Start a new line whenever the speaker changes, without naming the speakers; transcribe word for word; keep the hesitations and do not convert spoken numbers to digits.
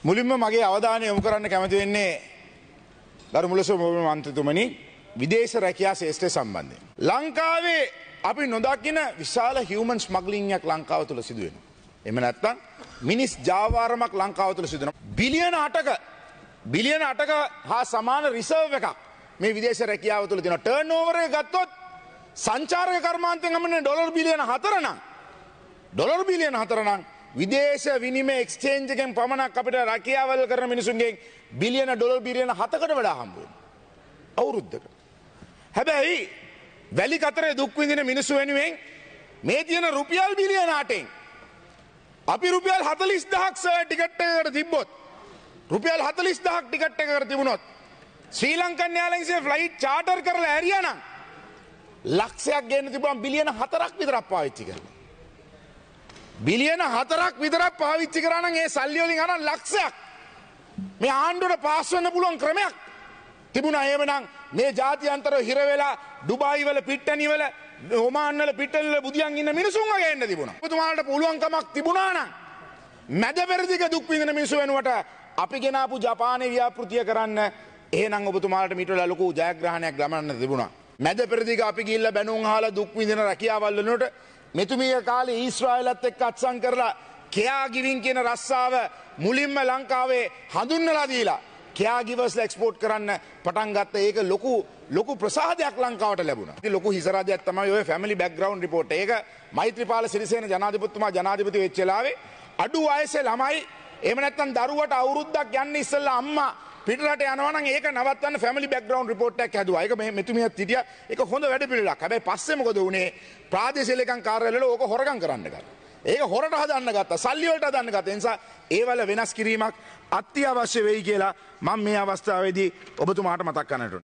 මුලින්ම මගේ අවධානය යොමු කරන්න කැමති වෙන්නේ ගරු මුලසොම මන්ත්‍රීතුමනි විදේශ රැකියා ශේෂ්ත්‍රය සම්බන්ධයෙන්. ලංකාවේ අපි නොදකින විශාල හියුමන් ස්මග්ලින්ග් එකක් ලංකාව තුළ සිදු වෙනවා. එහෙම නැත්නම් මිනිස් ජාවාරමක් ලංකාව තුළ සිදු වෙනවා. බිලියන අටක බිලියන අටක හා සමාන රිසර්ව් එකක් මේ විදේශ රැකියාව තුළ තියෙනවා. ටර්න් ඕවර් එක ගත්තොත් සංචාරක කර්මාන්තයෙන් හම්බෙන්නේ ඩොලර් බිලියන හතර නම් ඩොලර් බිලියන හතර නම් විදේශ විනිමය එක්ස්චේන්ජ් එකෙන් පමණක් අපිට රැකියාවල් කරන මිනිසුන්ගෙන් බිලියන ඩොලර් බිලියන හතකට වඩා හම්බ වෙනවා අවුරුද්දකට. හැබැයි වැලි කතරේ දුක් විඳින මිනිස්සු වෙනුවෙන් මේ තියෙන රුපියල් බිලියන අටෙන් අපි රුපියල් හතළිස් දහසක් සර් ටිකට් එකකට තිබ්බොත් රුපියල් හතළිස් දහසක් ටිකට් එකකට තිබුණොත් Sri Lankan airlines flight charter කරලා ඇරියා නම් ලක්ෂයක් ගේන්න තිබුණා බිලියන හතරක් විතරක් පාවිච්චි කරලා. බිලියන හතරක් විතරක් පාවිච්චි කරා නම් ඒ සල්ලි වලින් අරන් ලක්ෂයක් මේ ආණ්ඩුවට පාස් වෙන්න පුළුවන් ක්‍රමයක් තිබුණා. එහෙමනම් මේ ජාත්‍යන්තරව හිර වෙලා ඩුබායි වල පිට්ටනි වල ඔමාන් වල පිට්ටනි වල බුදියන් ඉන්න මිනිසුන් වගේ එන්න තිබුණා. ඔබතුමාලට පුළුවන්කමක් තිබුණා නම් මැද පෙරදිග දුක් විඳින මිනිස්සු වෙනුවට අපි ගෙනාපු ජපානයේ ව්‍යාපෘතිය කරන්න එහෙනම් ඔබතුමාලට මීට වඩා ලොකු ජයග්‍රහණයක් ගමන්න තිබුණා. මැද පෙරදිග අපි ගිහිල්ලා බැනුම් අහලා දුක් විඳින රැකියාවල් වලට මෙතුමිය කාලේ ඊශ්‍රායලත් එක්ක අත්සන් කරලා කෙයා ගිවින් කියන රස්සාව මුලින්ම ලංකාවේ හඳුන්වලා දීලා කෙයා ගිවර්ස්ලා එක්ස්පෝර්ට් කරන්න පටන් ගත්ත. ඒක ලොකු ලොකු ප්‍රසාදයක් ලංකාවට ලැබුණා. ඉතින් ලොකු හිසරාදයක් තමයි ඔය ෆැමිලි බෑග්ග්‍රවුන්ඩ් රිපෝට්. ඒක මෛත්‍රීපාල සිරිසේන ජනාධිපතිතුමා ජනාධිපති වෙච්ච වෙලාවේ අඩු වයසේ ළමයි එහෙම නැත්නම් දරුවට අවුරුද්දක් යන්න ඉස්සෙල්ලා අම්මා පිටරට යනවා නම් ඒක නවත්තන්න ෆැමිලි බෑග්ග්‍රවුන්ඩ් රිපෝට් එකක් හැදුවා. ඒක මේ මෙතුමියත් හිටියා. ඒක හොඳ වැඩ පිළිලක්. හැබැයි පස්සේ මොකද වුනේ? ප්‍රාදේශීය ලේකම් කාර්යාලවල ඕක හොරගම් කරන්න ගත්තා. ඒක හොරට හදන්න ගත්තා. සල්ලි වලට හදන්න ගත්තා. ඒ නිසා ඒවල වෙනස් කිරීමක් අත්‍යවශ්‍ය වෙයි කියලා මම මේ අවස්ථාවේදී ඔබතුමාට මතක් කරන්නට